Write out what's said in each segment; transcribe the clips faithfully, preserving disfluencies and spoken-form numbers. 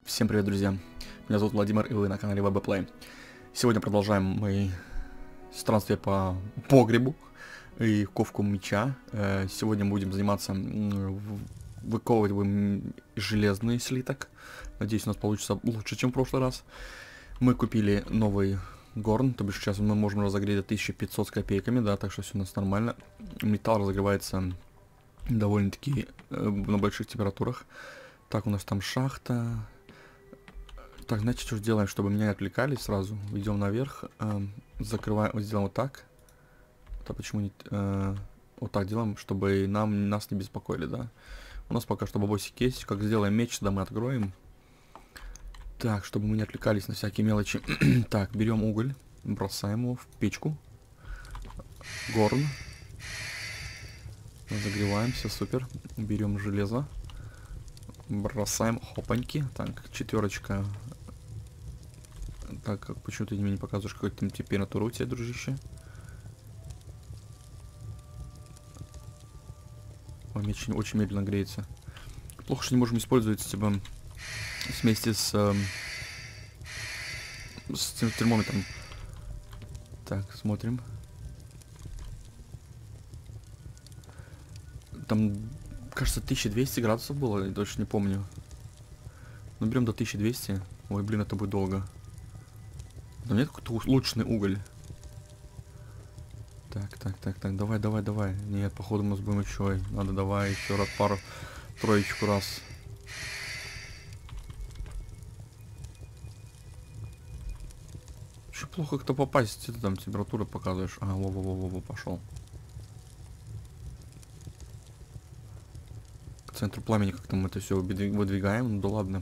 Всем привет, друзья! Меня зовут Владимир, и вы на канале ВБ-Плей. Сегодня продолжаем мои странствия по погребу и ковку меча. Сегодня будем заниматься выковываем железный слиток. Надеюсь, у нас получится лучше, чем в прошлый раз. Мы купили новый горн, то бишь сейчас мы можем разогреть до тысячи пятисот с копейками, да, так что все у нас нормально. Металл разогревается довольно-таки на больших температурах. Так, у нас там шахта. Так, значит, что сделаем, чтобы меня не отвлекали сразу. Идем наверх, э, закрываем, вот сделаем вот так. Да, почему не... Э, вот так делаем, чтобы нам, нас не беспокоили, да. У нас пока что бабосик есть. Как сделаем меч, тогда мы откроем. Так, чтобы мы не отвлекались на всякие мелочи. Так, берем уголь, бросаем его в печку. Горн. Загреваем, все супер. Берем железо. Бросаем, хопаньки. Так, четверочка. Так, как почему ты мне не показываешь какую-то температуру у тебя, дружище? Ой, меч очень медленно греется. Плохо, что не можем использовать, типа, вместе с, э, с термометром. Так, смотрим. Там, кажется, тысяча двести градусов было, я точно не помню. Но берем до тысячи двухсот. Ой, блин, это будет долго. Там нет какой-то улучшенный уголь. Так, так, так, так, давай, давай, давай. Нет, походу мы с будем еще. Надо давай еще раз пару, троечку раз. Еще плохо как-то попасть, ты там температуру показываешь. А, во-во-во-во, пошел. К центру пламени как-то мы это все выдвигаем, ну да ладно.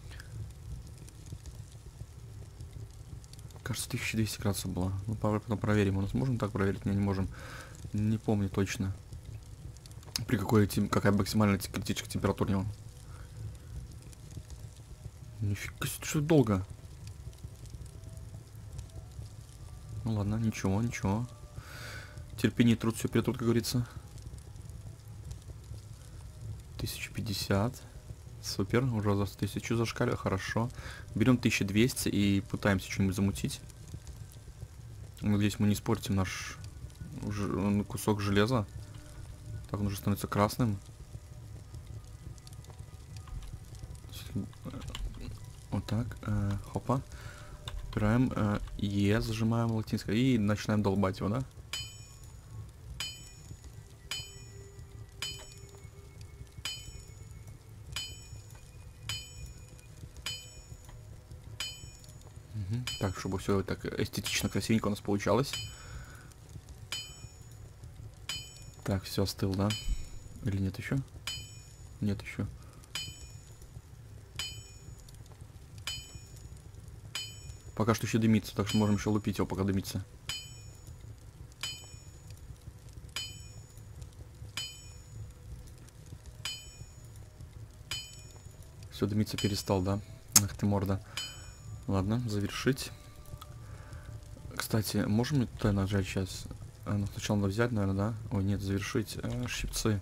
Кажется, тысяча двести градусов было. Ну, потом проверим. У нас можем так проверить? Не, не можем. Не помню точно. При какой тем, какая максимальная критическая температура у него. Нифига себе, что долго. Ну ладно, ничего, ничего. Терпение, труд, все перетрут, как говорится. тысяча пятьдесят. Супер, уже за тысячу зашкали, хорошо. Берем тысячу двести и пытаемся что-нибудь замутить. Надеюсь, мы не испортим наш кусок железа. Так, он уже становится красным. Вот так, э, хопа. Убираем э, Е, зажимаем латинское и начинаем долбать его, да? Так, чтобы все так эстетично, красивенько у нас получалось. Так, все остыл, да? Или нет еще? Нет еще. Пока что еще дымится, так что можем еще лупить его, пока дымится. Все, дымиться перестал, да? Ах ты морда. Ладно, завершить. Кстати, можем ли туда нажать сейчас? А, ну, сначала надо взять, наверное, да? Ой, нет, завершить. А, щипцы.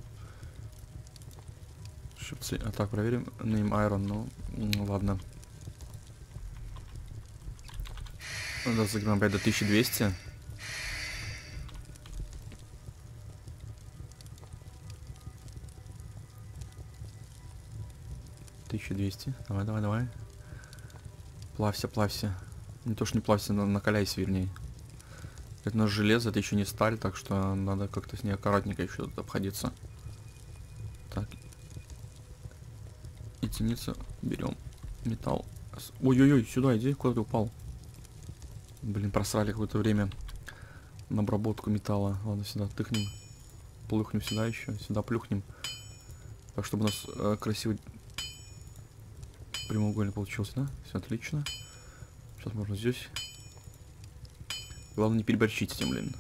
Щипцы. А так, проверим. Name Iron, ну, ну ладно. Надо загнать опять до тысячи двухсот. тысяча двести. Давай, давай, давай. Плавься, плавься. Не то, что не плавься, но накаляйся, вернее. Это наш железо, это еще не сталь, так что надо как-то с ней аккуратненько еще тут обходиться. Так. Единицу берем. Металл. Ой-ой-ой, сюда иди, куда ты упал? Блин, просрали какое-то время на обработку металла. Ладно, сюда тыхнем. Плюхнем сюда еще, сюда плюхнем. Так, чтобы у нас э, красивый прямоугольник получился, да? Все отлично. Сейчас можно здесь. Главное не переборщить с этим, блин.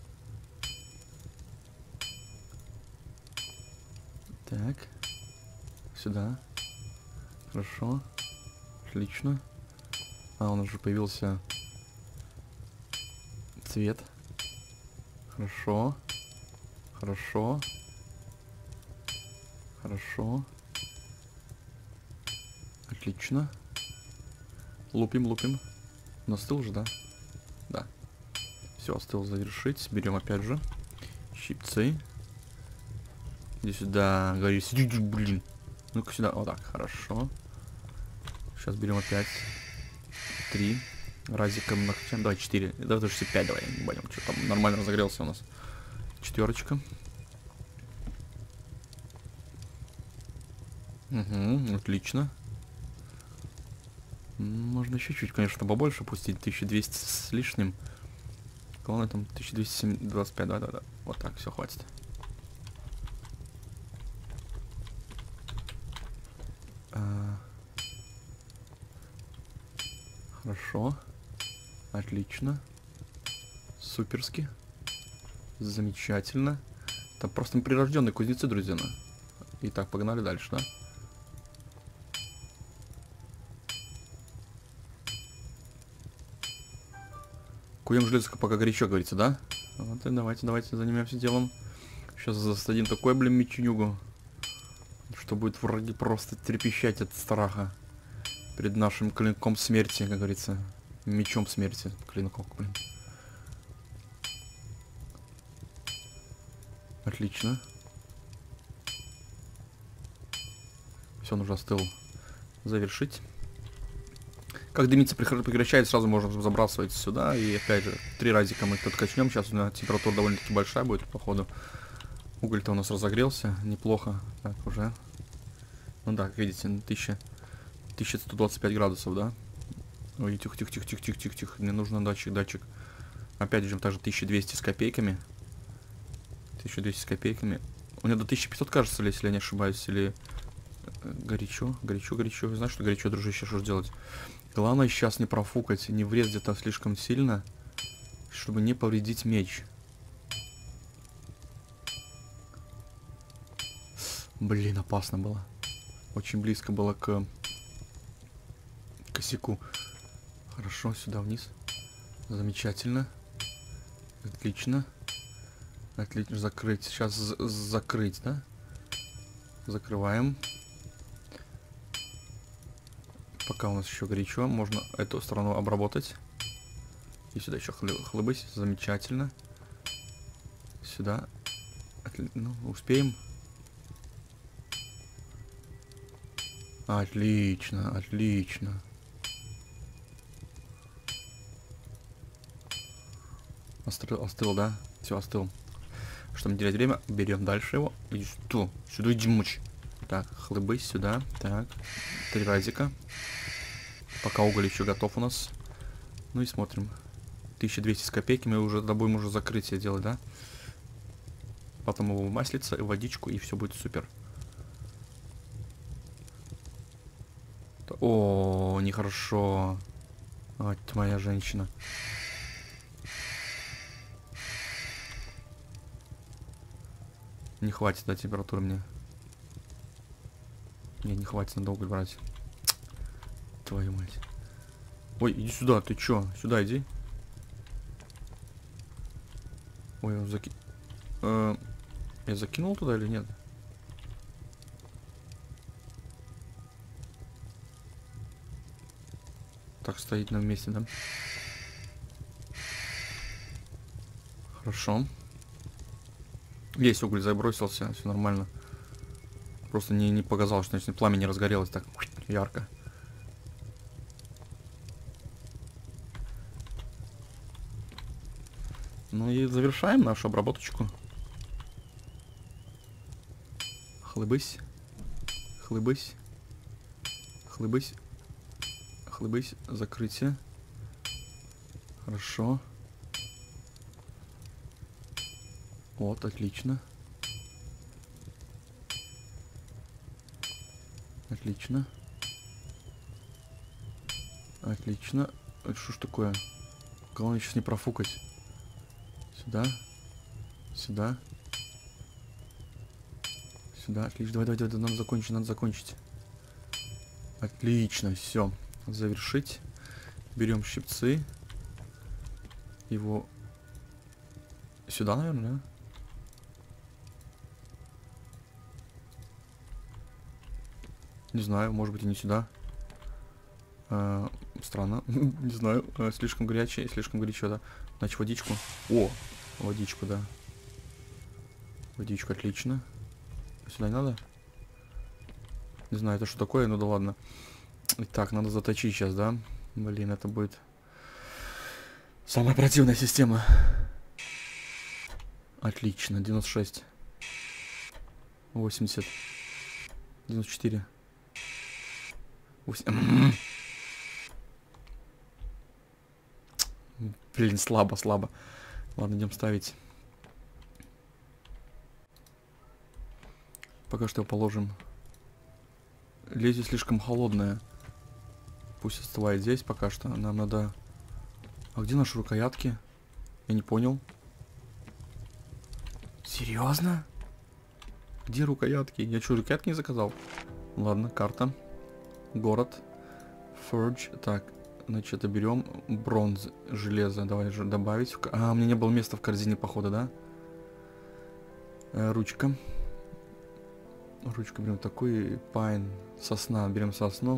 Так. Сюда. Хорошо. Отлично. А, он уже появился цвет. Хорошо. Хорошо. Хорошо. Отлично. Лупим, лупим. Он остыл же, да? Да. Все, остыл, завершить. Берем опять же. Щипцы. Иди сюда, говоришь. Блин. Ну-ка сюда. Вот так, хорошо. Сейчас берем опять. Три. Разиком накачаем. Давай четыре. Да, даже все пять давай. Не пойдем, что там нормально разогрелся у нас. Четверочка. Угу, отлично. Можно еще чуть, конечно, побольше пустить. тысяча двести с лишним. Главное там тысяча двести двадцать пять. Да, да, да. Вот так, все, хватит. А... Хорошо. Отлично. Суперски. Замечательно. Там просто прирожденные кузнецы, друзья. Итак, погнали дальше, да? Куем железо, пока горячо, говорится, да? Вот и давайте, давайте занимаемся делом. Сейчас засадим такой, блин, меченюгу, что будет враги просто трепещать от страха перед нашим клинком смерти, как говорится. Мечом смерти. Клинком, блин. Отлично. Все, он уже остыл. Завершить. Как дымиться прекращает, сразу можно забрасывать сюда. И опять же, три разика мы тут качнем. Сейчас у нас температура довольно-таки большая будет, походу. Уголь-то у нас разогрелся. Неплохо. Так, уже. Ну да, как видите, тысяча сто двадцать пять градусов, да? Ой, тихо-тихо-тихо-тихо-тихо-тихо. Мне нужно датчик, датчик. Опять же, также тысяча двести с копейками. тысяча двести с копейками. У меня до тысячи пятисот, кажется, если я не ошибаюсь. Или... Горячо, горячо, горячо. Знаешь, что горячо, дружище, что делать? Главное сейчас не профукать, не врезать где-то слишком сильно, чтобы не повредить меч. Блин, опасно было. Очень близко было к косяку. Хорошо, сюда вниз. Замечательно. Отлично. Отлично, закрыть. Сейчас закрыть, да? Закрываем. Пока у нас еще горячо, можно эту сторону обработать. И сюда еще хлы хлыбысь. Замечательно. Сюда. Отли ну, успеем. Отлично, отлично. Остыл, остыл, да? Все, остыл. Чтобы не терять время, берем дальше его. И что? Сюда иди мочь. Так, хлыбысь сюда. Так, три разика. Пока уголь еще готов у нас. Ну и смотрим. тысяча двести с копейками, уже будем уже закрытие делать, да? Потом его в маслице, водичку, и все будет супер. О, нехорошо. Вот моя женщина. Не хватит, да, температуры мне. Не, не хватит, надо уголь брать. Твою мать. Ой, иди сюда, ты чё? Сюда иди. Ой, он заки... Э, я закинул туда или нет? Так, стоит на месте, да? Хорошо. Есть уголь, забросился, все нормально. Просто не, не показалось, что значит, пламя не разгорелось так ярко. Ну и завершаем нашу обработочку. Хлыбысь. Хлыбысь. Хлыбысь. Хлыбысь. Закрытие. Хорошо. Вот, отлично. Отлично. Отлично. Это что ж такое? Главное сейчас не профукать. Сюда. Сюда. Сюда. Отлично. Давай, давай, давай. Надо закончить, надо закончить. Отлично. Все. Завершить. Берем щипцы. Его сюда, наверное, да? Не знаю, может быть и не сюда. А, Странно. Не знаю. Э, слишком горячее, слишком горячо, да. Значит, водичку. О, водичку, да. Водичка, отлично. Сюда не надо? Не знаю, это что такое, ну да ладно. Итак, надо заточить сейчас, да? Блин, это будет самая противная система. Отлично, девяносто шесть. восемьдесят. девяносто четыре. восемь. Блин, слабо, слабо. Ладно, идем ставить. Пока что положим. Лезвие слишком холодное. Пусть остывает здесь пока что. Нам надо... А где наши рукоятки? Я не понял. Серьезно? Где рукоятки? Я что, рукоятки не заказал? Ладно, карта. Город. Forge. Так, значит, это берем. Бронз, железо. Давай же добавить. А, у меня не было места в корзине, походу, да? Э, ручка. Ручку берем такой. Пайн. Сосна. Берем сосну.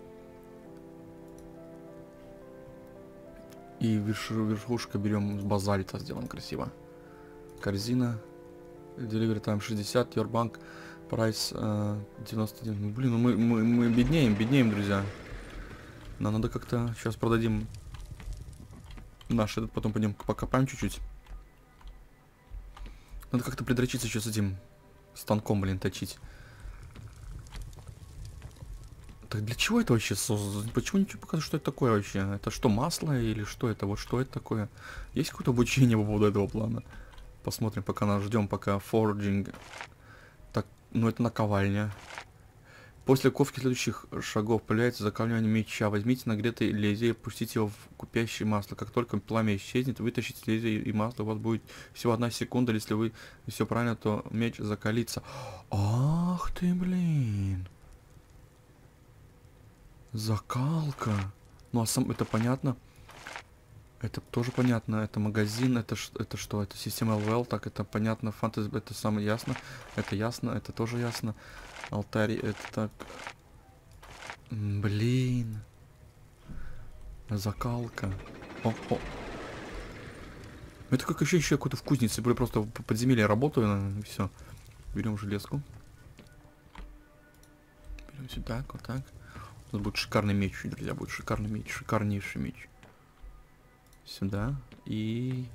И верш... верхушка берем с базальта. Сделаем красиво. Корзина. Delivery time шестьдесят. Your bank. Прайс э, девяносто один. Блин, ну мы, мы, мы беднеем, беднеем, друзья. Нам надо как-то... Сейчас продадим наш этот, потом пойдем покопаем чуть-чуть. Надо как-то придрочиться еще с этим станком, блин, точить. Так для чего это вообще создано? Почему ничего показывает, что это такое вообще? Это что, масло или что это? Вот что это такое? Есть какое-то обучение по поводу этого плана? Посмотрим, пока нас ждем, пока forging. Так, ну это наковальня. После ковки следующих шагов появляется закаливание меча. Возьмите нагретое лезвие и пустите его в кипящее масло. Как только пламя исчезнет, вытащите лезвие и масло. У вас будет всего одна секунда. Если вы все правильно, то меч закалится. Ах ты, блин. Закалка. Ну а сам это понятно. Это тоже понятно. Это магазин. Это, это что? Это система эл ви эл. Так, это понятно. Фантазия. Это самое ясно. Это ясно. Это тоже ясно. Алтарь. Это так. Блин. Закалка. О, о. Это как еще еще какой-то в кузнице. Я просто в подземелье работаю. И все. Берем железку. Берем сюда. Вот так. У нас будет шикарный меч, друзья, будет шикарный меч, шикарнейший меч. Сюда и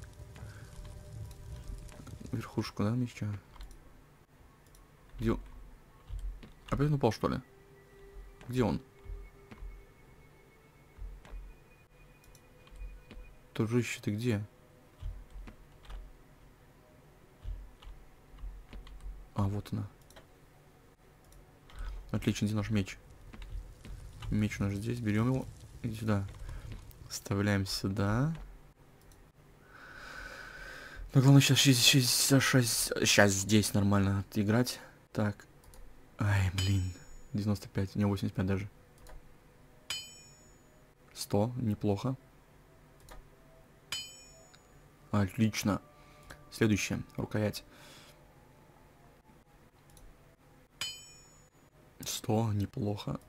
верхушку, да, меча. Где он? Опять он упал, что ли? Где он? Дружище, ты где? А, вот она. Отлично, где наш меч? Меч у нас здесь, берем его, иди сюда, вставляем сюда. Но главное сейчас шестьдесят шесть, сейчас здесь нормально отыграть. Так, ай, блин, девяносто пять, не восемьдесят пять даже. сто, неплохо. Отлично. Следующее, рукоять. сто, неплохо.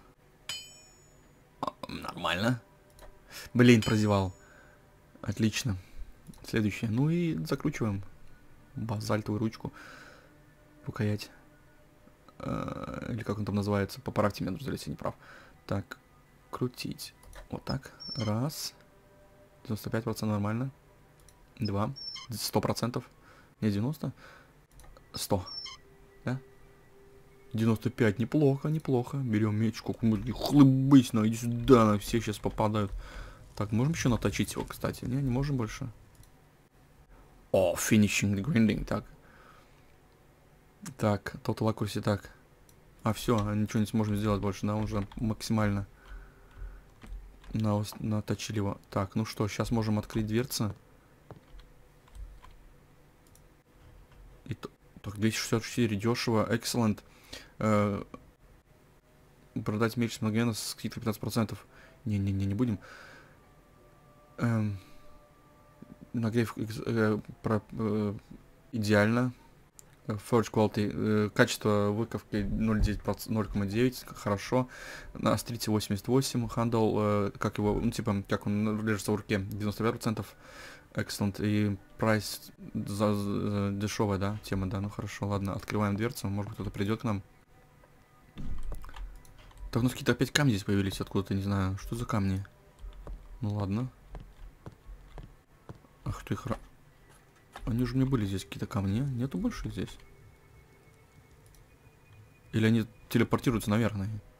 Нормально. Блин, прозевал. Отлично. Следующее. Ну и закручиваем базальтовую ручку. Рукоять. Э, или как он там называется. Поправьте меня, друзья, если я не прав. Так. Крутить. Вот так. Раз. девяносто пять процентов нормально. Два. Сто процентов. Не девяносто. Сто. Да? девяносто пять, неплохо, неплохо. Берем меч, как-нибудь, хлыбысь, на, иди сюда, на все сейчас попадают. Так, можем еще наточить его, кстати? Не, не можем больше. О, finishing the grinding, так. Так, total accuracy, так. А, все, ничего не сможем сделать больше, да, уже максимально на, наточили его. Так, ну что, сейчас можем открыть дверцы. И то, так, двести шестьдесят четыре, дешево, excellent. Э, продать меч с мгновенно с скидкой пятнадцать процентов. Не-не-не, не будем. Эм, нагрев э, про, э, идеально. Forge Quality. Э, качество выковки ноль целых девять сотых, хорошо. На стрите восемьдесят восемь. Handle, э, как его, ну типа, как он лежится в руке, девяносто пять процентов. Excellent. И прайс за, за дешевая, да, тема, да, ну хорошо, ладно. Открываем дверцу, может быть кто-то придет к нам. Так, ну какие-то опять камни здесь появились откуда-то, не знаю. Что за камни? Ну ладно. Ах ты хра... Они же не были здесь, какие-то камни. Нету больше здесь. Или они телепортируются наверх.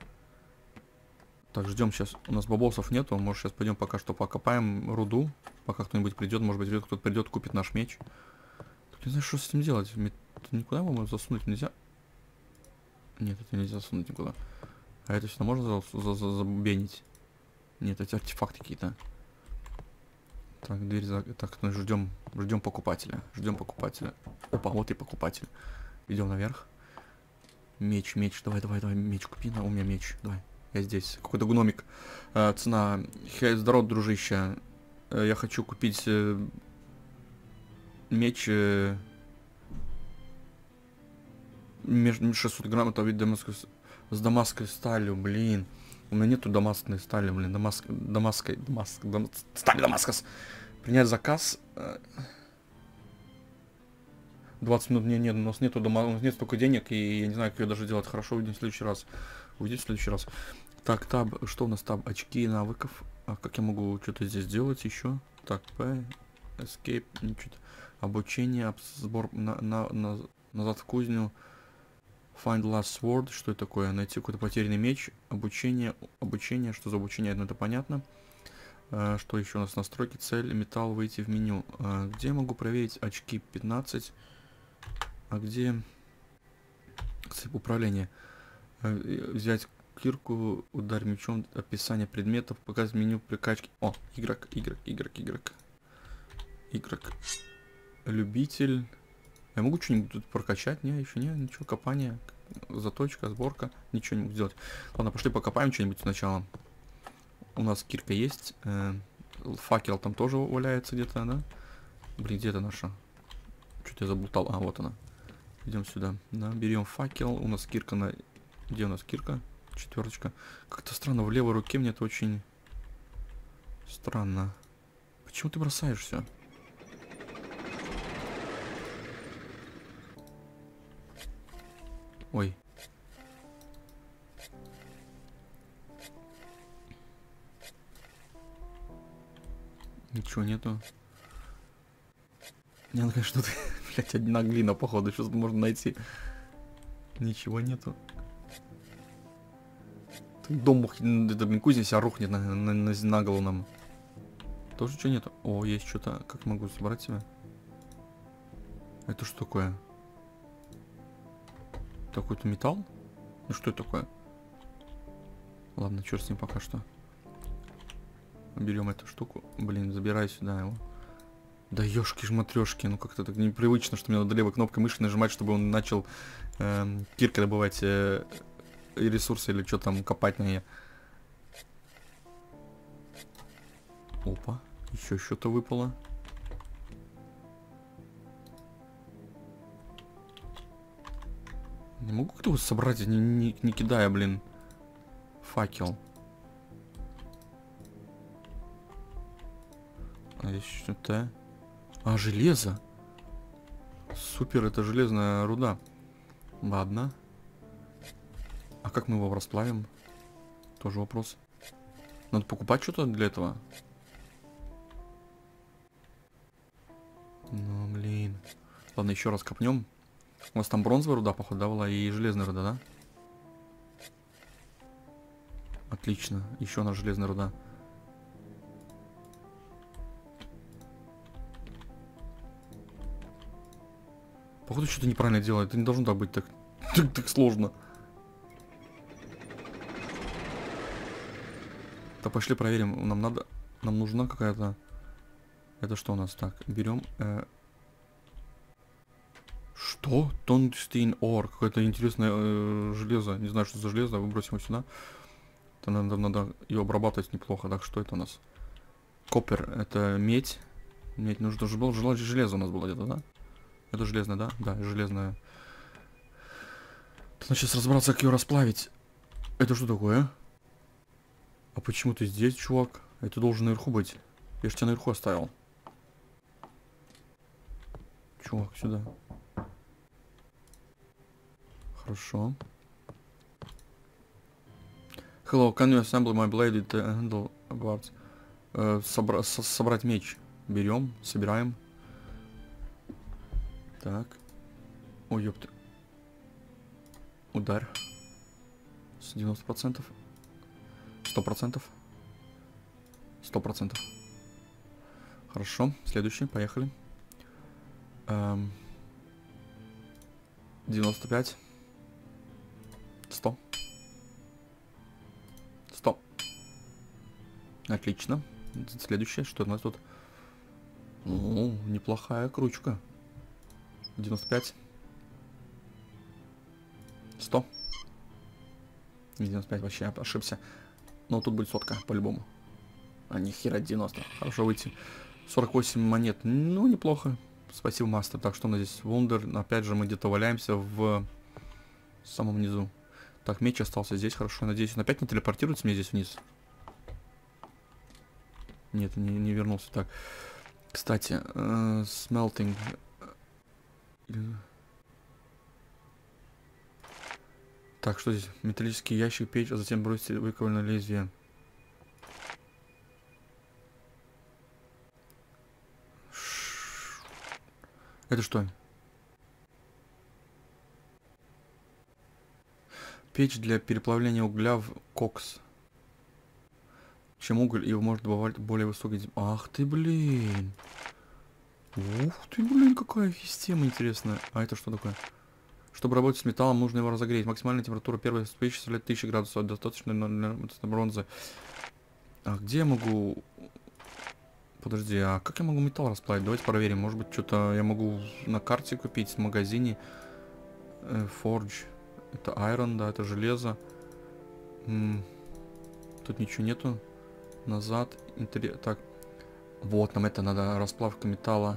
Так, ждем сейчас. У нас бабосов нету. Может, сейчас пойдем пока что покопаем руду. Пока кто-нибудь придет. Может быть, кто-то придет, купит наш меч. Тут не знаю, что с этим делать. Никуда его засунуть нельзя. Нет, это нельзя засунуть никуда. А это сюда можно забенить? Нет, эти артефакты какие-то. Так, дверь за... Так, ну ждем, ждем покупателя. Ждем покупателя. Опа, вот и покупатель. Идем наверх. Меч, меч, давай, давай, давай, меч купи. На, у меня меч, давай. Я здесь. Какой-то гномик. А, цена. Хей, здорово, дружище. А, я хочу купить э, меч. Э, шестьсот грамм, это вид дамасской, с дамасской сталью, блин. У меня нету дамасской стали, блин. Дамаск, дамасской, дамаск, дам, сталь Дамаскас. Принять заказ. двадцать минут, не, нет, у нас нету дома, у нас нет столько денег, и я не знаю, как ее даже делать. Хорошо, увидим в следующий раз. Увидим в следующий раз. Так, таб, что у нас таб? Очки навыков. А как я могу что-то здесь делать еще? Так, P, Escape, ничего. Обучение, сбор на, на, на, назад в кузню. Find last sword, что это такое? Найти какой-то потерянный меч. Обучение, обучение, что за обучение, ну это понятно. А, что еще у нас? Настройки, цель, металл, выйти в меню. А, где я могу проверить очки пятнадцать? А где цепь управления? А, взять кирку, удар мечом, описание предметов, показать меню прикачки. О, игрок, игрок, игрок, игрок. Игрок. Любитель. Я могу что-нибудь тут прокачать? Не, еще не, ничего, копание, заточка, сборка, ничего не могу сделать. Ладно, пошли покопаем что-нибудь сначала. У нас кирка есть, э, факел там тоже валяется где-то, да? Блин, где это наша? Что-то я заблутал, а, вот она. Идем сюда, да, берем факел, у нас кирка на... Где у нас кирка? Четверочка. Как-то странно, в левой руке мне это очень странно. Почему ты бросаешь все? Ой. Ничего нету. Не, ну конечно, тут, блядь, одна глина, походу, что можно найти. Ничего нету. Тут дом, это, блин, кузня себя рухнет на, на, на, на голову нам. Тоже ничего нету. О, есть что-то. Как могу собрать себя? Это что такое? Такой-то металл? Ну что это такое? Ладно, черт с ним пока что. Берем эту штуку. Блин, забирай сюда его. Да ёшки-жматрёшки, ну как-то так непривычно, что мне надо левой кнопкой мыши нажимать, чтобы он начал э, киркой добывать э, ресурсы или что там копать на ней. Опа, еще что-то выпало. Не могу как-то его собрать, не, не, не кидая, блин, факел. А здесь что-то... А, железо. Супер, это железная руда. Ладно. А как мы его расплавим? Тоже вопрос. Надо покупать что-то для этого? Ну, блин. Ладно, еще раз копнем. У нас там бронзовая руда, походу, да, была, и железная руда, да? Отлично. Еще одна железная руда. Походу, что-то неправильно делает. Это не должно так быть так, так, так сложно. Да пошли проверим. Нам надо... Нам нужна какая-то... Это что у нас? Так, берем... Э... Что? Tungsten ore. Какое-то интересное э, железо. Не знаю, что за железо. Выбросим его сюда. Это надо, надо ее обрабатывать неплохо. Так, что это у нас? Коппер. Это медь. Медь нужно же было. Железо у нас было где-то, да? Это железное, да? Да, железное. Надо сейчас разобраться, как ее расплавить. Это что такое? А почему ты здесь, чувак? Это должен наверху быть. Я же тебя наверху оставил. Чувак, сюда. Хорошо. Hello, can you assemble my blade with the handle upwards? Uh, собра со собрать меч. Берем, собираем. Так. Ой, ёпта. Ударь. С девяносто процентов. сто процентов. сто процентов. Хорошо. Следующий. Поехали. Эм. девяносто пять. сто. сто. Отлично. Следующее. Что у нас тут? О, неплохая кручка. девяносто пять. сто. девяносто пять вообще ошибся. Но тут будет сотка, по-любому. А не хера девяносто. Хорошо выйти. сорок восемь монет. Ну, неплохо. Спасибо, мастер. Так, что у нас здесь? Вундер. Опять же, мы где-то валяемся в самом низу. Так, меч остался здесь. Хорошо. Надеюсь, он опять не телепортируется мне здесь вниз. Нет, не, не вернулся. Так. Кстати, э, smelting. Так, что здесь? Металлический ящик, печь, а затем бросьте выкованное лезвие. Это что? Печь для переплавления угля в кокс. Чем уголь, его может добавлять более высокий... Ах ты, блин. Ух ты, блин, какая система интересная. А это что такое? Чтобы работать с металлом, нужно его разогреть. Максимальная температура первой печи составляет тысяча градусов. Достаточно для бронзы. А где я могу... Подожди, а как я могу металл расплавить? Давайте проверим. Может быть, что-то я могу на карте купить в магазине. Э, Forge. Это iron, да, это железо. М -м. Тут ничего нету. Назад. Интерес... Так. Вот, нам это надо. Расплавка металла.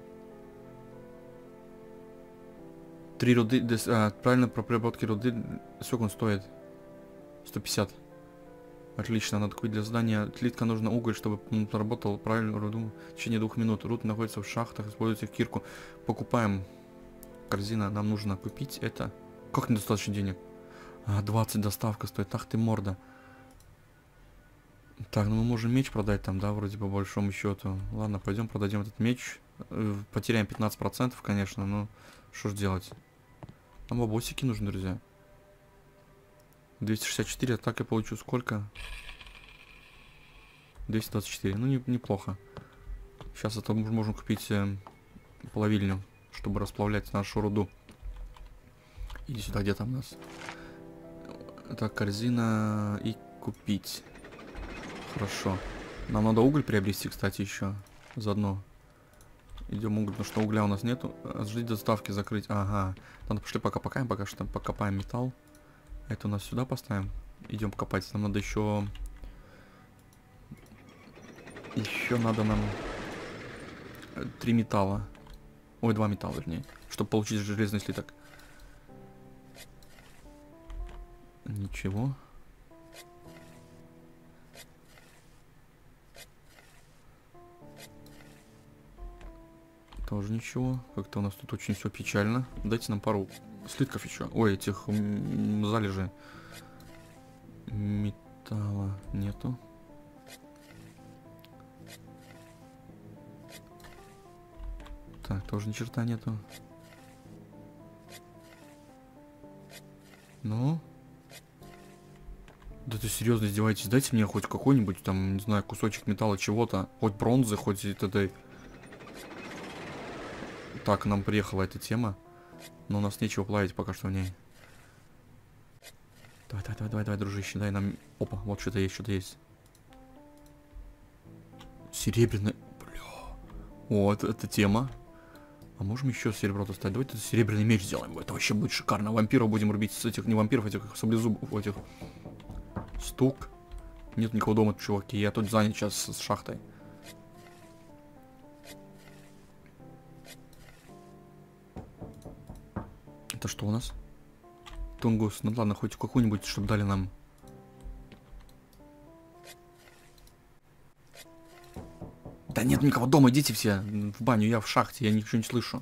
Три руды... А, правильно, про приработки руды. Сколько он стоит? сто пятьдесят. Отлично, надо купить для задания. Тлитка нужно уголь, чтобы он проработал правильную руду в течение двух минут. Руд находится в шахтах, используйте кирку. Покупаем. Корзина, нам нужно купить это. Как недостаточно денег? А, двадцать доставка стоит. Ах ты морда. Так, ну мы можем меч продать там, да, вроде по большому счету. Ладно, пойдем продадим этот меч. Потеряем пятнадцать процентов, конечно, но что ж делать? Нам бабосики нужны, друзья. двести шестьдесят четыре, а так я получу сколько? двести двадцать четыре, ну не, неплохо. Сейчас это мы можем купить э, плавильню, чтобы расплавлять нашу руду. Иди сюда, где там у нас? Так, корзина и купить. Хорошо. Нам надо уголь приобрести, кстати, еще заодно. Идем уголь, потому что угля у нас нету. Ждите доставки закрыть. Ага. Надо пошли пока покопаем, пока что покопаем металл. Это у нас сюда поставим. Идем копать. Нам надо еще... Еще надо нам... Три металла. Ой, два металла, вернее. Чтобы получить железный слиток. Ничего. Тоже ничего. Как-то у нас тут очень все печально. Дайте нам пару слитков еще. Ой, этих залежей металла нету. Так, тоже ни черта нету. Ну? Да ты серьезно издеваетесь? Дайте мне хоть какой-нибудь там, не знаю, кусочек металла, чего-то. Хоть бронзы, хоть этой... Так, нам приехала эта тема. Но у нас нечего плавить пока что в ней. Давай, давай, давай, давай, давай, дружище, дай нам... Опа, вот что-то есть, что-то есть. Серебряный... Бля. О, это, это тема. А можем еще серебро достать? Давайте серебряный меч сделаем. Это вообще будет шикарно. Вампиров будем рубить с этих... Не вампиров, этих саблезубов, этих... Стук. Нет никого дома, чуваки. Я тут занят сейчас с шахтой. Это что у нас? Тунгус. Ну ладно, хоть какую-нибудь, чтобы дали нам. Да нет никого дома, идите все в баню, я в шахте, я ничего не слышу.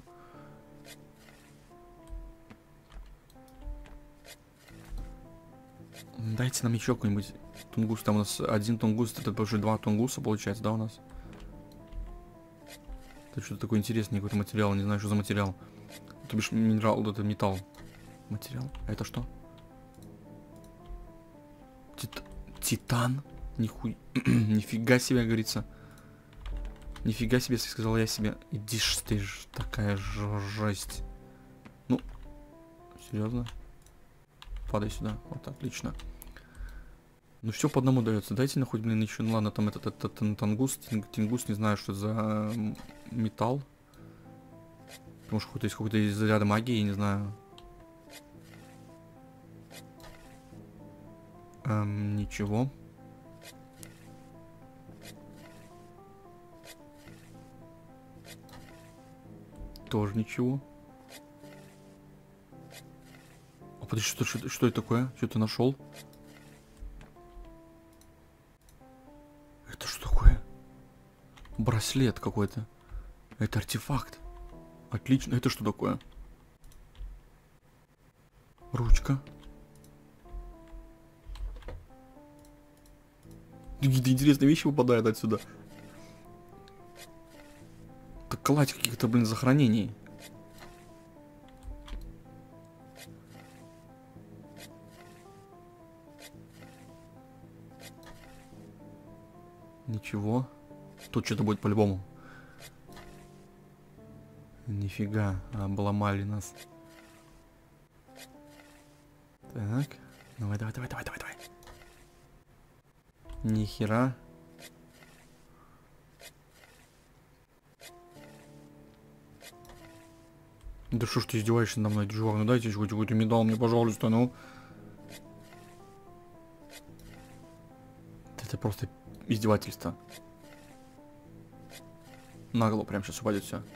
Дайте нам еще какой-нибудь тунгус. Там у нас один тунгус, это уже два тунгуса получается, да, у нас? Это что-то такое интересное, какой-то материал, не знаю, что за материал. То бишь минерал, это металл. Материал. А это что? Тит... Титан? Нихуй... Нифига себе, говорится. Нифига себе, сказал я себе. Иди ж ты ж, такая жесть. Ну, серьезно? Падай сюда. Вот, отлично. Ну все по одному дается. Дайте нахуй, блин, еще. Ну ладно, там этот, этот, этот тангус, тингус, не знаю, что это за металл. Потому что какой-то есть какой-то из заряда магии, не знаю. Эм, ничего. Тоже ничего. А подожди, что, что, что это такое? Что ты нашел? Это что такое? Браслет какой-то. Это артефакт. Отлично. Это что такое? Ручка. Какие-то интересные вещи выпадают отсюда. Это кладь каких-то, блин, захоронений. Ничего. Тут что-то будет по-любому. Нифига, обломали нас. Так. Давай, давай, давай, давай, давай, давай. Нихера. Да что ж ты издеваешься надо мной, чувак? Ну дайте хоть какой-то медал мне, пожалуйста, ну. Это просто издевательство. На голову прям сейчас упадет все.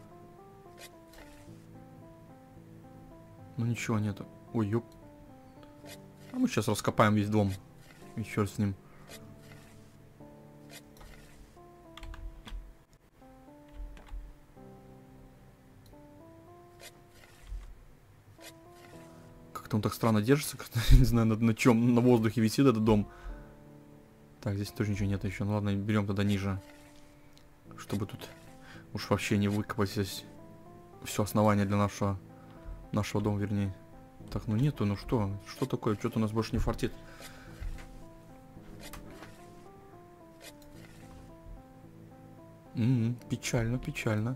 Ну ничего нету. Ой, ёп. А мы сейчас раскопаем весь дом. И черт с ним. Как-то он так странно держится, не знаю, на, на чем, на воздухе висит этот дом. Так, здесь тоже ничего нет еще. Ну ладно, берем тогда ниже. Чтобы тут уж вообще не выкопать здесь все основание для нашего, нашего дома, вернее. Так, ну нету, ну что? Что такое? Что-то у нас больше не фартит. М-м, печально, печально.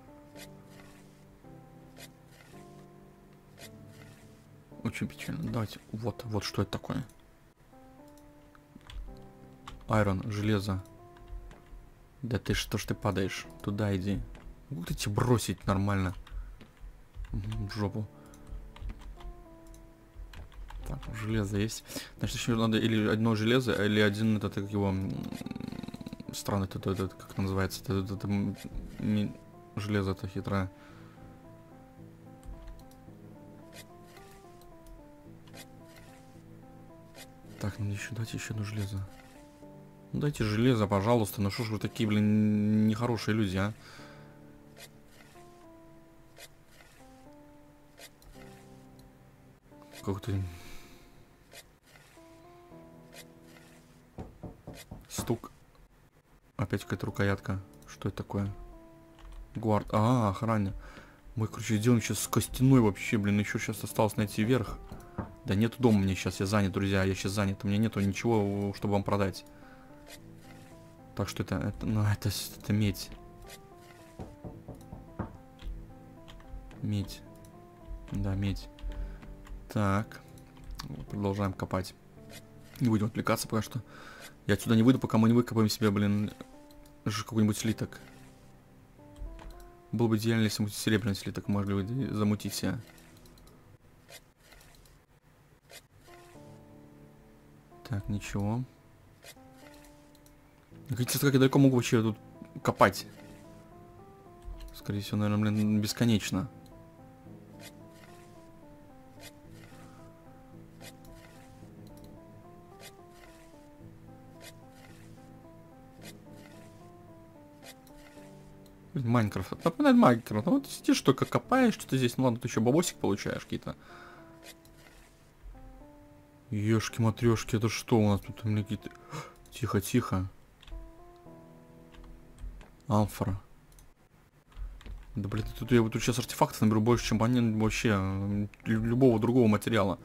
Очень печально. Давайте, вот, вот что это такое. Айрон, железо. Да ты что ж ты падаешь? Туда иди. Могу ты тебе бросить нормально. В жопу. Так, железо есть. Значит, еще надо или одно железо, или один этот, как его... Странный этот, этот, как это называется? Это, это, это, железо-то хитрое. Так, ну еще дайте еще одно железо. Ну, дайте железо, пожалуйста. Ну что ж вы такие, блин, нехорошие люди, а? Как-то... Стук. Опять какая-то рукоятка. Что это такое? Гвард. А, охрана. Мы, короче, сделаем сейчас с костяной вообще, блин. Еще сейчас осталось найти верх. Да нету дома мне сейчас, я занят, друзья. Я сейчас занят. У меня нету ничего, чтобы вам продать. Так что это, это, ну, это, это медь. Медь. Да, медь. Так. Продолжаем копать. Не будем отвлекаться пока что. Я отсюда не выйду, пока мы не выкопаем себе, блин, какой-нибудь слиток. Был бы идеально, если мы серебряный слиток могли бы замутить себе. Так, ничего. Интересно, как я далеко могу вообще тут копать? Скорее всего, наверное, блин, бесконечно. Майнкрафт. Это напоминает Майнкрафт. Ну вот сидишь, только копаешь, что-то здесь. Ну ладно, ты еще бабосик получаешь какие-то. Ёшки-матрёшки, это что у нас тут? Какие-то... Тихо, тихо. Амфора. Да блин, тут я вот тут сейчас артефакты наберу больше, чем они вообще любого другого материала.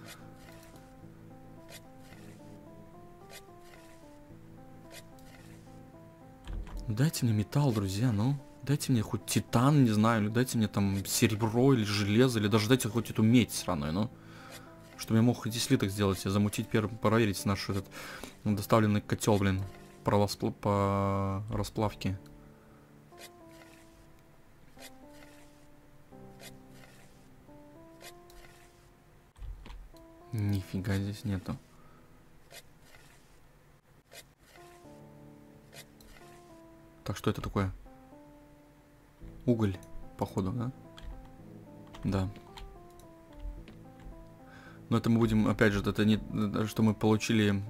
Дайте мне металл, друзья, ну. Дайте мне хоть титан, не знаю, или дайте мне там серебро или железо, или даже дайте хоть эту медь сраную, ну. Чтобы я мог хоть и слиток сделать, и замутить, первым, проверить наш этот доставленный котел, блин, по, по расплавке. Нифига здесь нету. Так, что это такое? Уголь, походу, да? Да. Но это мы будем, опять же, это не, что мы получили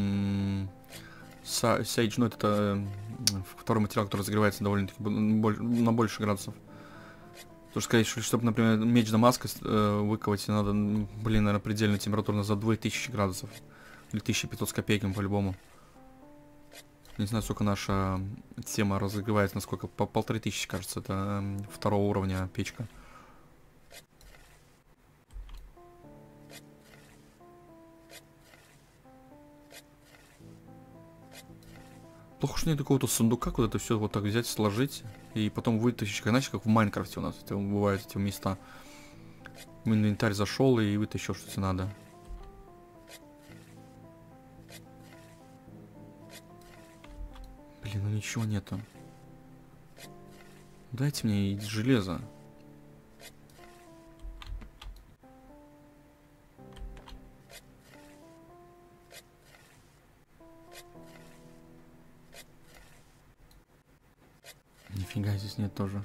Sage, ну это второй материал, который разогревается довольно-таки на больше градусов. Потому что, сказать, чтобы, например, меч Дамаска э, выковать, надо, блин, наверное, предельную температуру за две тысячи градусов. Или тысяча пятьсот с копейками по-любому. Не знаю, сколько наша тема разогревается, насколько, по полторы тысячи, кажется, это э, второго уровня печка. Плохо, что нет какого-то сундука, куда это все вот так взять, сложить и потом вытащить, иначе как в Майнкрафте у нас это бывают эти места. В инвентарь зашел и вытащил, что тебе надо. Блин, ну ничего нету. Дайте мне железо. Нифига здесь нет тоже.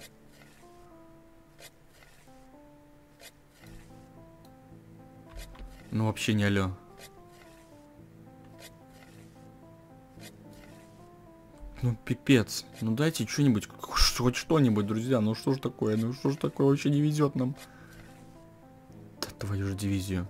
Ну вообще не алё. Ну пипец. Ну дайте что-нибудь, хоть что-нибудь, друзья. Ну что ж такое? Ну что ж такое вообще не везет нам? Да твою же дивизию.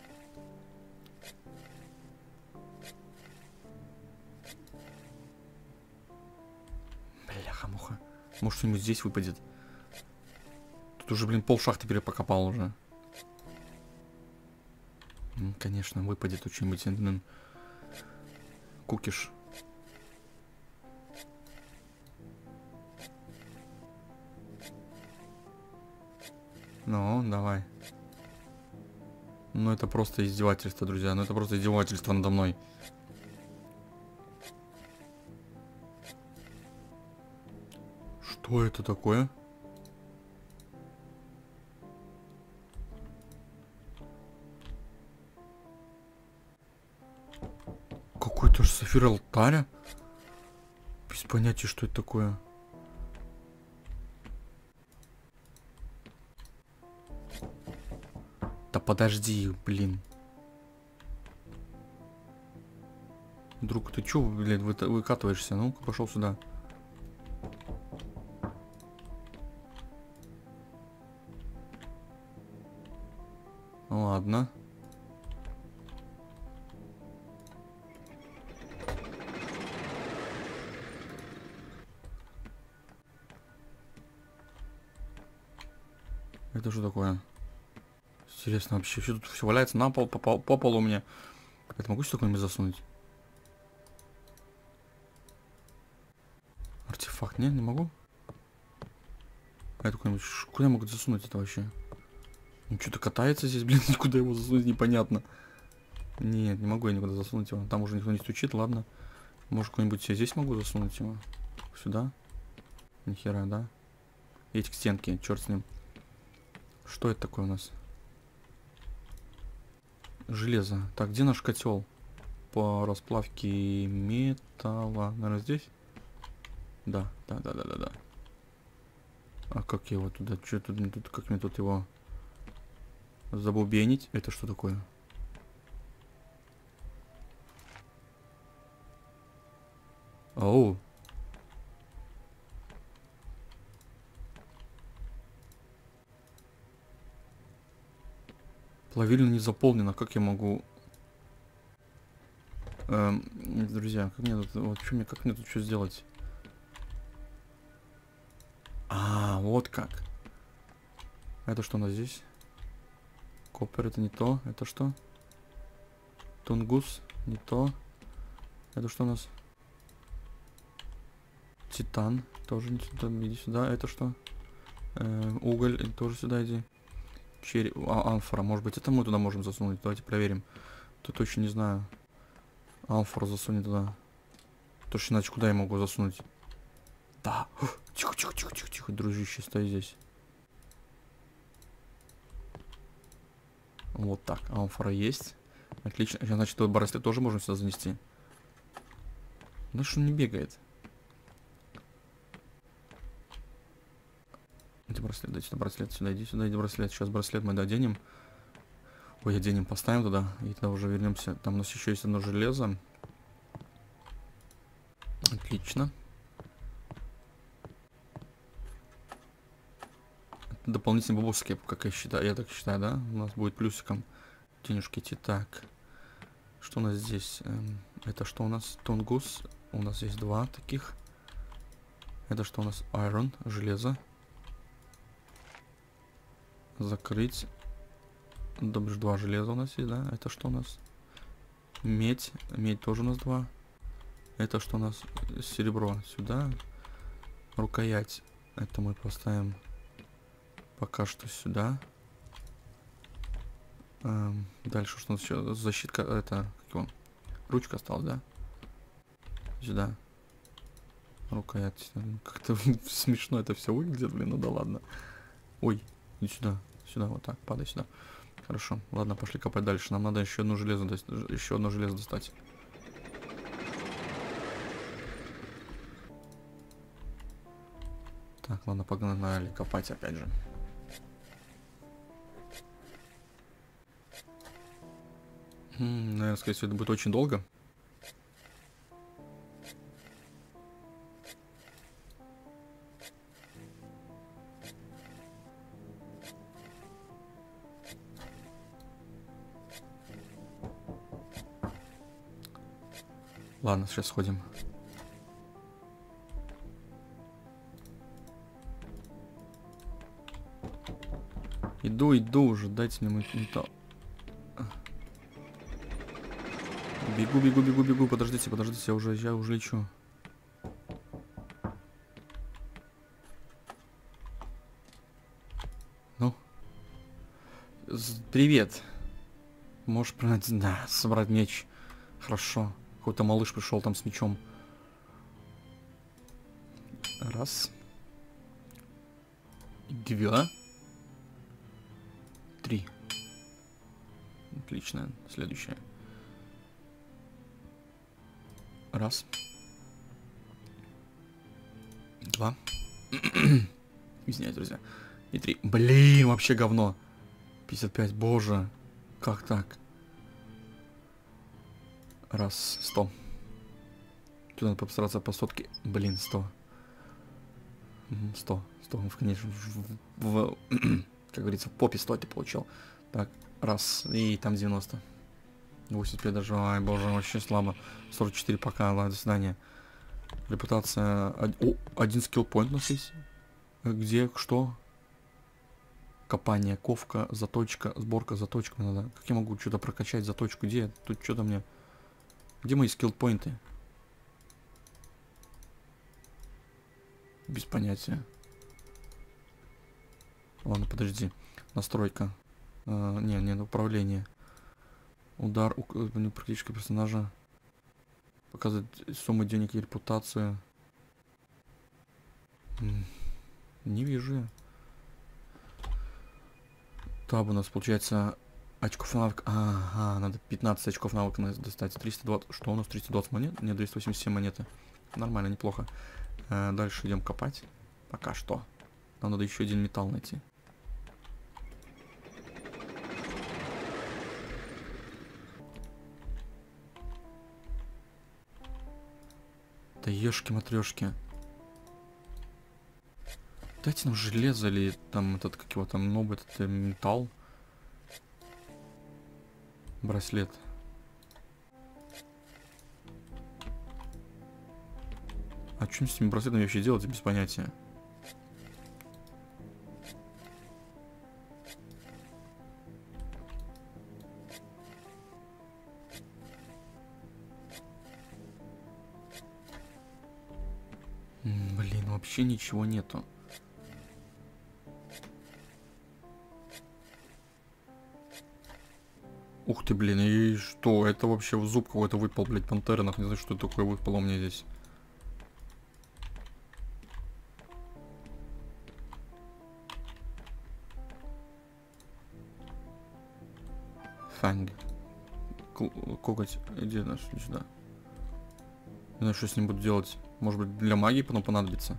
Бляха-муха. Может что-нибудь здесь выпадет? Тут уже, блин, пол шахты перепокопал уже. Конечно, выпадет что-нибудь. Кукиш. Ну, давай. Ну, это просто издевательство, друзья. Ну, это просто издевательство надо мной. Что это такое? Какой-то ж сафир алтаря? Без понятия, что это такое. Да подожди, блин. Друг, ты чё, блин, вы, выкатываешься? Ну-ка, пошел сюда. Ладно. Это что такое? Интересно вообще. Все тут все валяется на пол, по, по, по полу у меня. Это могу что такое засунуть? Артефакт, нет, не могу. Это какой-нибудь. Куда я могу засунуть это вообще? Ну что-то катается здесь, блин, никуда его засунуть непонятно. Нет, не могу я никуда засунуть его. Там уже никто не стучит, ладно. Может, какой-нибудь я здесь могу засунуть его? Сюда? Нихера, да? Эти к стенке, черт с ним. Что это такое у нас? Железо. Так, где наш котел? По расплавке металла. Наверное, здесь? Да, да, да, да, да, да. А как его туда? Что тут, тут как мне тут его забубенить? Это что такое? Оу. Плавильня не заполнена. Как я могу... Эм, друзья, как мне тут... Вот, что мне, как мне тут что сделать? А, вот как. Это что у нас здесь? Коппер, это не то. Это что? Тунгус, не то. Это что у нас? Титан, тоже не сюда, иди сюда. Это что? Э, уголь, тоже сюда иди. Черри... А, амфора, может быть, это мы туда можем засунуть? Давайте проверим. Тут точно не знаю. Амфору засунуть туда. То что иначе куда я могу засунуть? Да. Тихо, тихо, тихо, тихо, тихо, дружище, стой здесь. Вот так, амфора есть. Отлично. Значит, этот браслет тоже можем сюда занести. Ну что он не бегает? Иди браслет, дайте сюда браслет, сюда, иди сюда, иди браслет. Сейчас браслет мы доденем. Ой, оденем, поставим туда. И тогда уже вернемся. Там у нас еще есть одно железо. Отлично. Дополнительный бабуски, как я считаю, я так считаю, да? У нас будет плюсиком денежки идти. Так. Что у нас здесь? Эм, это что у нас? Тунгус. У нас есть два таких. Это что у нас? Iron, железо. Закрыть. Добавишь два железа у нас есть, да? Это что у нас? Медь. Медь тоже у нас два. Это что у нас? Серебро сюда. Рукоять. Это мы поставим пока что сюда. Эм, дальше что у нас еще? Защитка. Это как его? Ручка осталась, да? Сюда. Рукоять. Как-то смешно это все выглядит, блин, ну да ладно. Ой, иди сюда. Сюда, вот так, падай сюда. Хорошо, ладно, пошли копать дальше. Нам надо еще одно железо, еще одно железо достать. Так, ладно, погнали копать опять же. Хм, наверное, скорее всего, это будет очень долго. Ладно, сейчас сходим. Иду, иду уже, дайте мне металл. Бегу, бегу, бегу, бегу, подождите, подождите, я уже, я уже лечу. Ну. Привет. Можешь принять, да, собрать меч. Хорошо. Какой-то малыш пришел там с мечом. Раз. Два. Три. Отлично. Следующее. Раз. Два. Извиняюсь, друзья. И три. Блин, вообще говно. пятьдесят пять, боже. Как так? Раз, сто. Тут надо постараться по сотке. Блин, сто. Сто. Сто. Конечно, в, в, как говорится, в попе сто ты получил. Так, раз. И там девяносто. восемьдесят пять даже. Ай, боже, вообще слабо. сорок четыре пока. Ладно, до свидания. Репутация. О, один скилл-поинт у нас есть. Где, что? Копание, ковка, заточка, сборка, заточка надо. Как я могу что-то прокачать заточку? Где? Тут что-то мне... Где мои скилл-поинты? Без понятия. Ладно, подожди. Настройка. А, не, не, управление. Удар, практически персонажа. Показывать сумму денег и репутацию. Не вижу я. Таб у нас получается очков навыка. Ага, надо пятнадцать очков навыка достать. триста двадцать. Что у нас? триста двадцать монет? Нет, двести восемьдесят семь монеты. Нормально, неплохо. А, дальше идем копать. Пока что. Нам надо еще один металл найти. Да ешки-матрешки. Дайте нам железо или там этот, как его там, новый этот металл. Браслет. А что с этими браслетами вообще делать, без понятия? М, блин, вообще ничего нету. Ух ты, блин, и что? Это вообще в зуб какой-то выпал, блядь, пантера, нахуй, не знаю, что такое выпало у меня здесь. Фанг. Коготь, иди наш, иди сюда. Не знаю, что с ним буду делать. Может быть, для магии потом понадобится.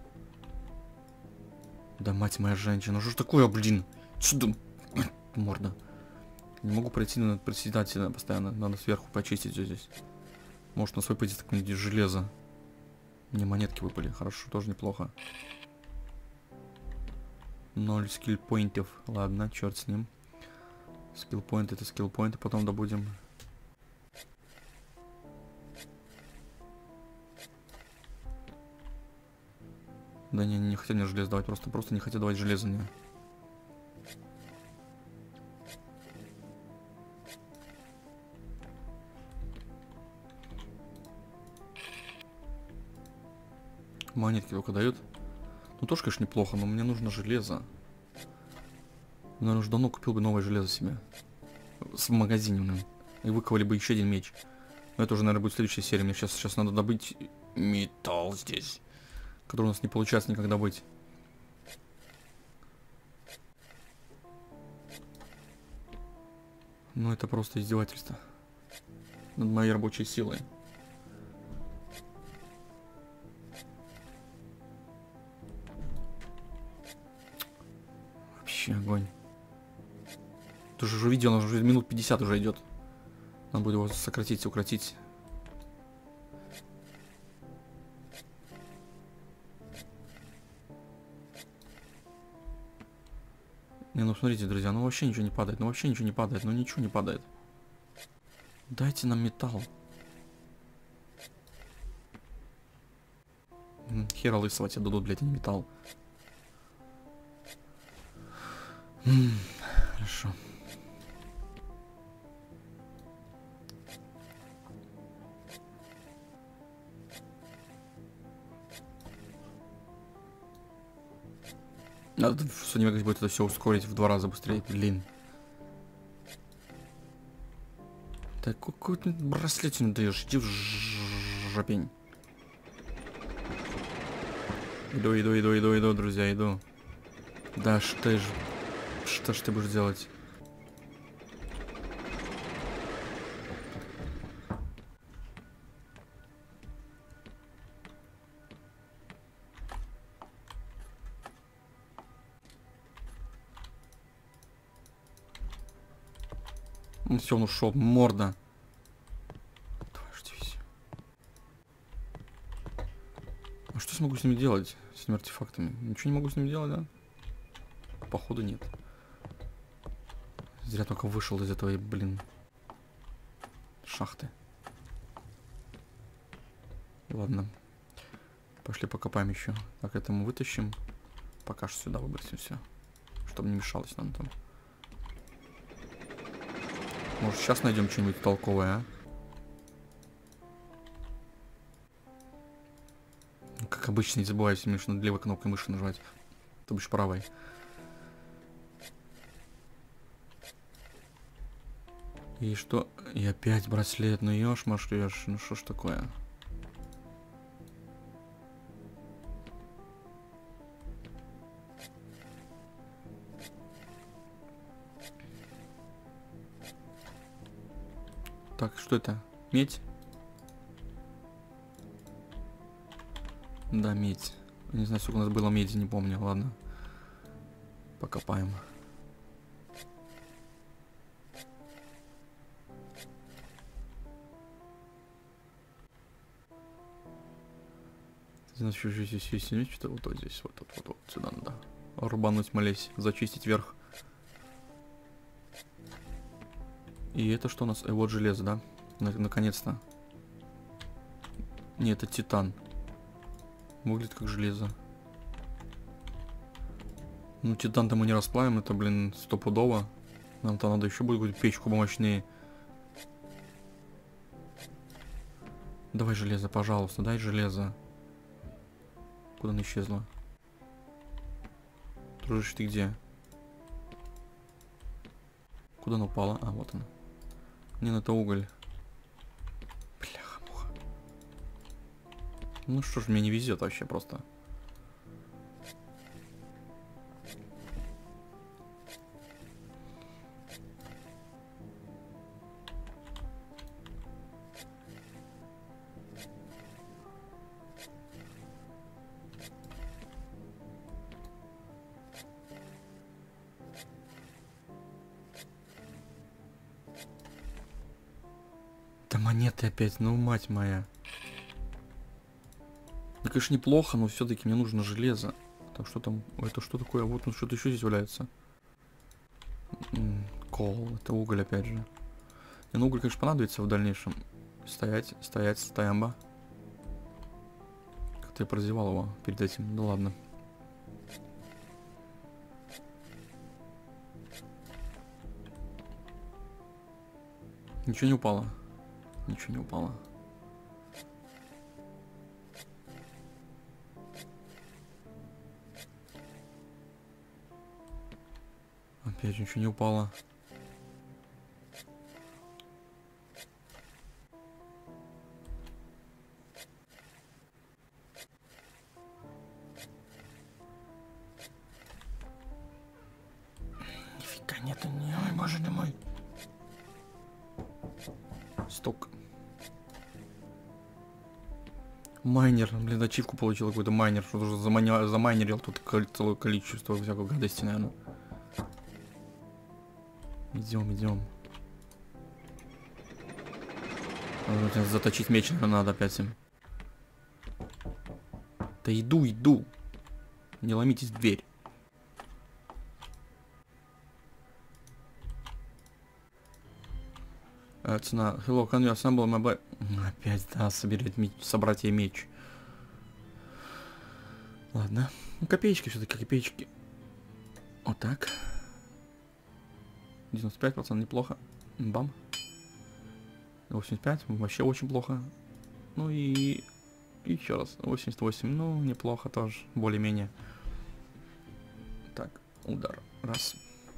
Да мать моя женщина, ну что ж такое, блин? Сюда, морда. Не могу пройти на председателя постоянно. Надо сверху почистить все здесь. Может на свой пойти так железо. Мне монетки выпали. Хорошо, тоже неплохо. Ноль скилл-поинтов. Ладно, черт с ним. Скилл-поинт это скилл-поинты, потом добудем. Да не, не хотел мне железо давать. Просто, просто не хотел давать железо мне. Монетки только дают. Ну тоже, конечно, неплохо, но мне нужно железо. Наверное, уже давно купил бы новое железо себе. В магазине, блин. И выковали бы еще один меч. Но это уже, наверное, будет следующая серия. Мне сейчас, сейчас надо добыть металл здесь. Который у нас не получается никогда быть. Ну это просто издевательство. Над моей рабочей силой. Вообще огонь. Ты же уже видел, он уже минут пятьдесят уже идет. Надо будет его сократить, укротить. Не, ну смотрите, друзья, ну вообще ничего не падает, ну вообще ничего не падает, ну ничего не падает. Дайте нам металл. Хера лысого тебе дадут, блядь, а не металл. М-м, хорошо. Надо в Sony Vegas будет это все ускорить в два раза быстрее, блин. Так, какой ты браслет не даешь? Иди в жопень. Иду, иду, иду, иду, иду, друзья, иду. Да что ж, что ж ты будешь делать? Ну все, он ушел, морда. А что смогу с ними делать? С этими артефактами? Ничего не могу с ними делать, да? Походу нет. Зря только вышел из этого, блин, шахты. Ладно. Пошли покопаем еще. Так, это мы вытащим. Пока что сюда выбросим все. Чтобы не мешалось нам там. Может, сейчас найдем что-нибудь толковое, а? Как обычно, не забывайте, мне нужно левой кнопкой мыши нажать. То бишь правой. И что? И опять браслет. Ну ешь-маш, ешь. Ну что ж такое? Так, что это? Медь? Да, медь. Не знаю, сколько у нас было меди, не помню. Ладно. Покопаем. Значит, здесь есть медь, что-то вот, вот здесь, вот, вот, вот, вот сюда надо. Рубануть, молясь, зачистить вверх. И это что у нас? И вот железо, да? На наконец-то. Не, это титан. Выглядит как железо. Ну, титан-то мы не расплавим, это, блин, стопудово. Нам-то надо еще будет какую-то печку помощнее. Давай железо, пожалуйста, дай железо. Куда она исчезла? Дружище, ты где? Куда она упала? А, вот она. Не, ну это уголь. Бляха-муха. Ну что ж, мне не везет вообще просто. Да монеты опять, ну мать моя. Ну, конечно, неплохо, но все-таки мне нужно железо. Так, что там? Это что такое? Вот ну, что-то еще здесь валяется. Кол, это уголь опять же. Не, ну уголь, конечно, понадобится в дальнейшем. Стоять, стоять, стоямба. Как-то я прозевал его перед этим, ну ладно. Ничего не упало. Ничего не упало. Опять ничего не упало. Нифига нету, не, ой, боже ты мой. Сток. Майнер, блин, ачивку получил какой-то майнер, что уже заманя... замайнерил тут целое количество всякой гадости, наверное. Идем, идем. Заточить меч, наверное, надо опять им. Да иду, иду. Не ломитесь в дверь. А, цена. Hello, can you assemble my black... Опять, да, собирать меч, собрать ей меч. Ладно. Ну, копеечки все-таки, копеечки. Вот так. девяносто пять процентов неплохо. Бам. восемьдесят пять, вообще очень плохо. Ну и... Еще раз. восемьдесят восемь, ну, неплохо тоже. Более-менее. Так, удар. Раз.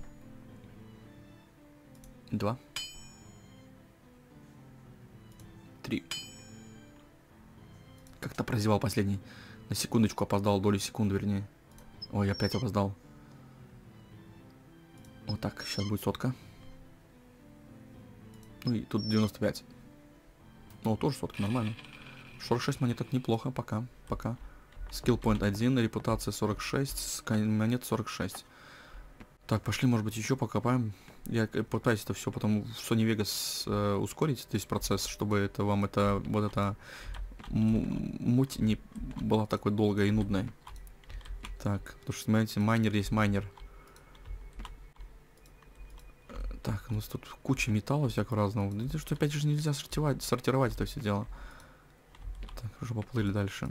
Два. Три. Как-то прозевал последний. На секундочку опоздал, долю секунды, вернее. Ой, опять опоздал. Вот так, сейчас будет сотка. Ну и тут девяносто пять. Ну, тоже сотка, нормально. сорок шесть монеток неплохо, пока, пока. Skill point один, репутация сорок шесть, монет сорок шесть. Так, пошли, может быть, еще покопаем. Я пытаюсь это все потом в Sony Vegas э, ускорить, то есть процесс, чтобы это вам это, вот это муть не была такой долгой и нудной. Так, потому что, смотрите, майнер есть майнер. Так, у нас тут куча металла всякого разного. Это что, опять же, нельзя сортировать, сортировать это все дело. Так, уже поплыли дальше.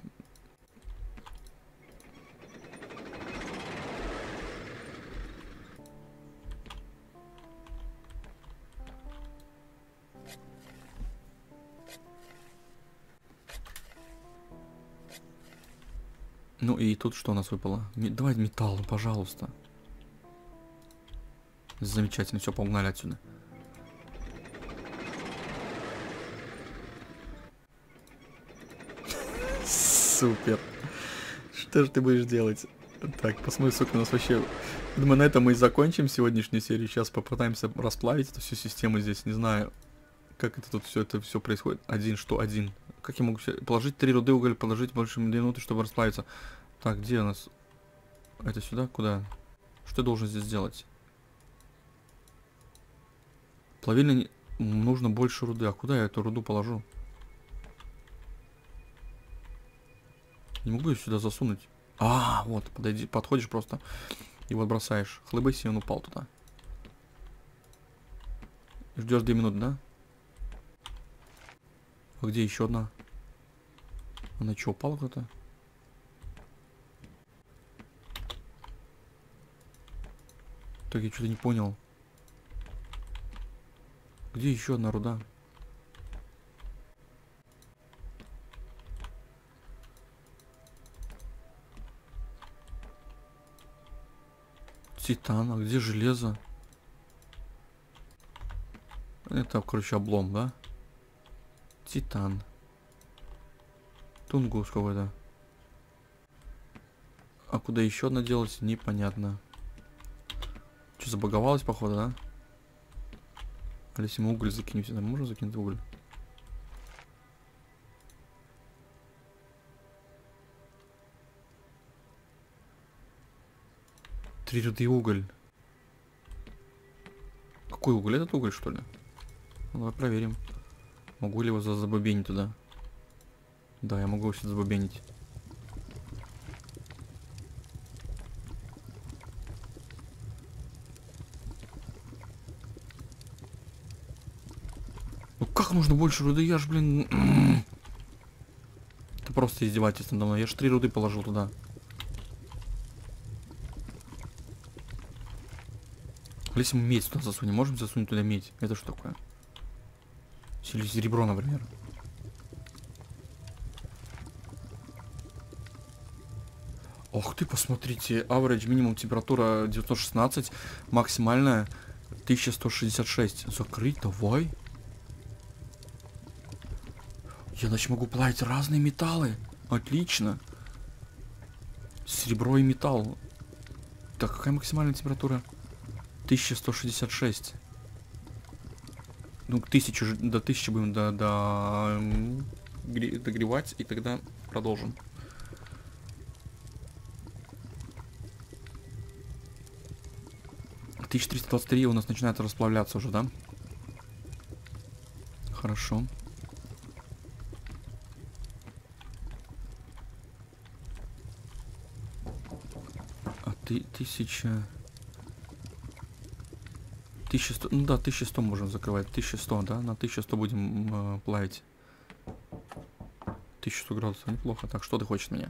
Ну и тут что у нас выпало? Ме давай металл, пожалуйста. Замечательно, все, погнали отсюда. Супер. Что же ты будешь делать? Так, посмотрим, сколько у нас вообще... Думаю, на этом мы и закончим сегодняшнюю серию. Сейчас попытаемся расплавить эту всю систему здесь. Не знаю, как это тут все это все происходит. Один, что один? Как я могу все... Положить три руды уголь, положить больше минуты, чтобы расплавиться. Так, где у нас? Это сюда? Куда? Что я должен здесь сделать? Плавильня... Не... Нужно больше руды. А куда я эту руду положу? Не могу ее сюда засунуть. А, вот, подойди, подходишь просто и вот бросаешь. Хлыбысь, и он упал туда. Ждешь две минуты, да? А где еще одна? Она что, упала куда-то? Так, я что-то не понял. Где еще одна руда? Титан, а где железо? Это, короче, облом, да? Титан. Тунгус какой-то. А куда еще одна делать, непонятно. Что, забаговалось, походу, да? А если мы уголь закинем сюда, можно закинуть уголь? Три руды уголь. Какой уголь? Этот уголь, что ли? Ну, давай проверим. Могу ли его забобенить туда? Да, я могу его сюда забобенить. Ну как нужно больше руды? Я ж, блин... Это просто издевательство надо мной. Я ж три руды положил туда. Если мы медь туда засунем, можем засунуть туда медь? Это что такое? Или серебро, например. Ох ты, посмотрите. Average минимум температура девятьсот шестнадцать. Максимальная тысяча сто шестьдесят шесть. Закрыть, давай. Я, значит, могу плавить разные металлы. Отлично. Серебро и металл. Так, какая максимальная температура? тысяча сто шестьдесят шесть. Ну, к тысяче, до тысячи будем до, до, догревать, и тогда продолжим. тысяча триста двадцать три у нас начинает расплавляться уже, да? Хорошо. А ты тысяча... тысяча сто, ну да, тысяча сто можем закрывать. тысяча сто, да? На тысяча сто будем э, плавить. тысяча сто градусов, неплохо. Так, что ты хочешь от меня?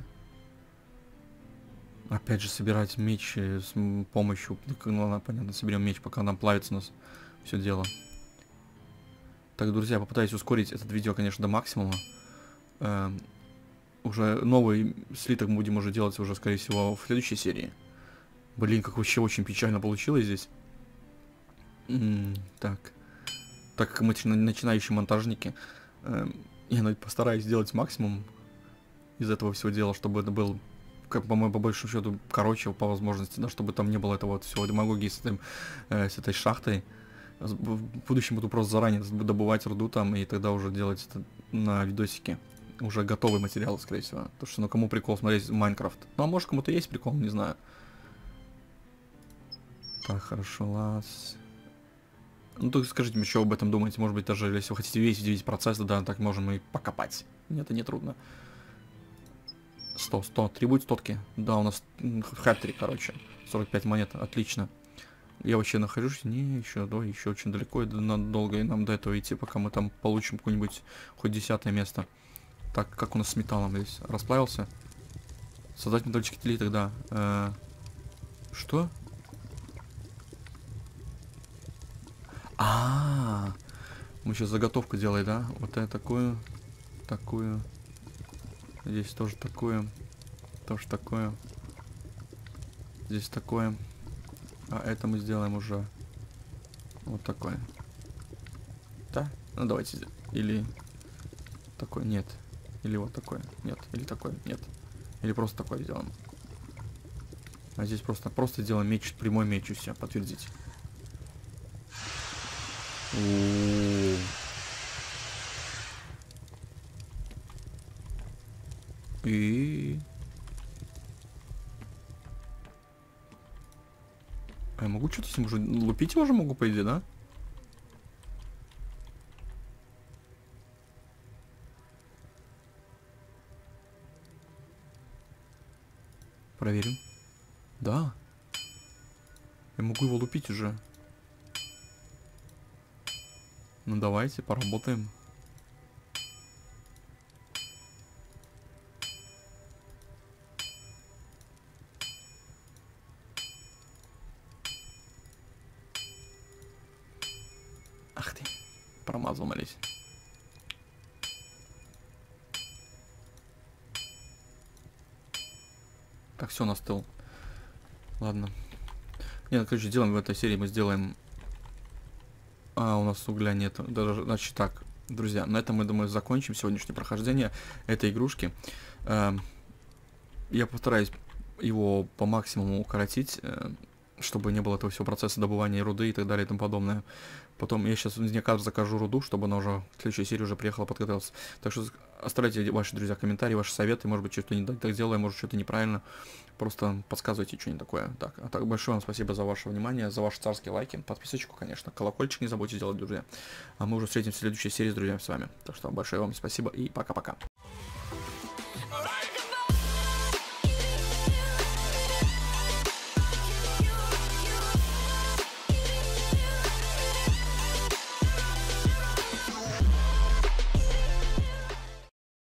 Опять же, собирать меч с помощью... Ну, ладно, понятно, соберем меч, пока нам плавится у нас все дело. Так, друзья, попытаюсь ускорить это видео, конечно, до максимума. Э, уже новый слиток мы будем уже делать уже, скорее всего, в следующей серии. Блин, как вообще очень печально получилось здесь. М -м, так. Так как мы начинающие монтажники, э, я постараюсь сделать максимум из этого всего дела, чтобы это был, как по-моему, по большому счету, короче, по возможности, да, чтобы там не было этого вот всего демагогии с, этим, э, с этой шахтой. В будущем буду просто заранее добывать руду там, и тогда уже делать это на видосике. Уже готовый материал, скорее всего. Потому что, ну, кому прикол смотреть Майнкрафт? Ну, а может, кому-то есть прикол, не знаю. Так, хорошо, лаз. Ну, только скажите мне, что вы об этом думаете. Может быть, даже если вы хотите весь видеть процесс, да, так можем и покопать. Мне это не трудно. сто, сто. Три будет стотки. Да, у нас хэт-трик, короче. сорок пять монет, отлично. Я вообще нахожусь, не, еще, да, еще очень далеко, и надолго и нам до этого идти, пока мы там получим какое-нибудь хоть десятое место. Так, как у нас с металлом здесь? Расплавился? Создать металлический телей тогда. Э, что? А, -а, а, мы сейчас заготовку делаем, да? Вот это такую, такую. Здесь тоже такую, тоже такую. Здесь такое. А это мы сделаем уже вот такое. Да? Ну давайте. Или такой, нет. Или вот такой, нет. Или такой, нет. Или просто такой сделаем. А здесь просто, просто сделаем меч, прямой меч, и все, подтвердить. У-у-у. И... А я могу что-то с ним уже... Лупить его уже могу, по идее, да? Проверим. Да. Я могу его лупить уже. Ну давайте, поработаем. Ах ты, промазал, молись. Так, все, настыл. Ладно. Нет, короче, делаем в этой серии, мы сделаем... А, у нас угля нет. Даже, значит, так, друзья, на этом мы, думаю, закончим сегодняшнее прохождение этой игрушки. Э, я постараюсь его по максимуму укоротить, э, чтобы не было этого всего процесса добывания руды и так далее и тому подобное. Потом я сейчас из Некадр закажу руду, чтобы она уже в следующей серии уже приехала, подготовилась. Так что оставляйте ваши, друзья, комментарии, ваши советы. Может быть, что-то не так сделаю, может, что-то неправильно. Просто подсказывайте что-нибудь такое. Так, а так большое вам спасибо за ваше внимание, за ваши царские лайки, подписочку, конечно, колокольчик не забудьте сделать, друзья. А мы уже встретимся в следующей серии с друзьями с вами. Так что большое вам спасибо и пока-пока.